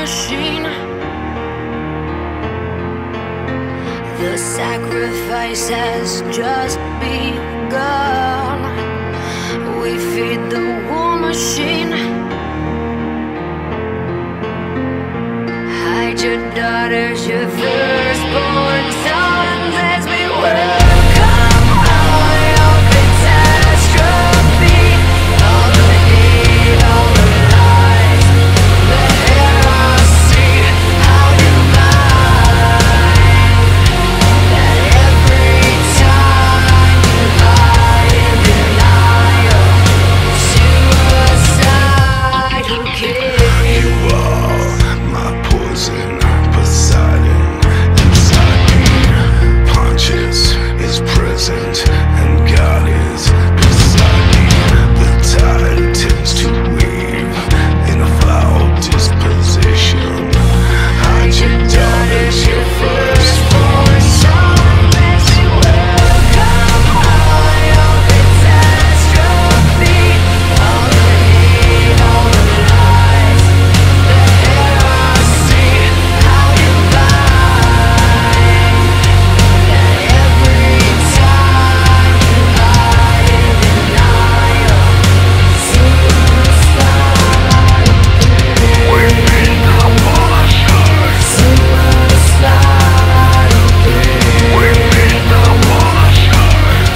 machine. The sacrifice has just begun. We feed the war machine. Hide your daughters, your firstborn sons, as we welcome all your catastrophe. All the hate, all the lies. Let us see how divine that every time you lie in denial, suicide who cares? You are my poison, Poseidon inside me. Pontius is present and God is beside me. The tide tends to weave in a foul disposition. Hide your daughters, your firstborn son, as you welcome all your catastrophe. All the hate, all the lies. Let us see how divine that every time you lie in denial, suicide we become monsters. Suicide we become monsters.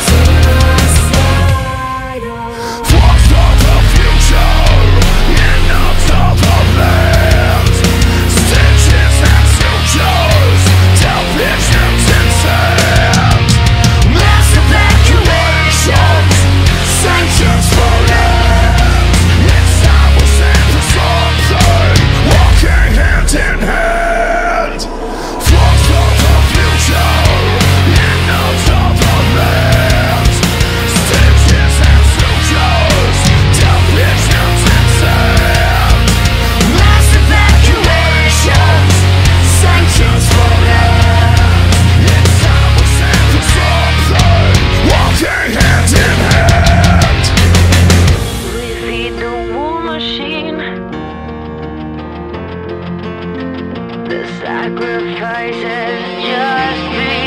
Suicidal flux of the future, end of the land. Stitches and sutures, death visions in sand. Mass evacuations, sanctions for land. It's time we stand for something, walking hand in hand. Flux of the future, end of the land. Stitches and sutures, death visions in sand. Mass evacuations, sanctions for land. It's time we stand for something, walking hand in hand. We feed the war machine. The sacrifice has just begun.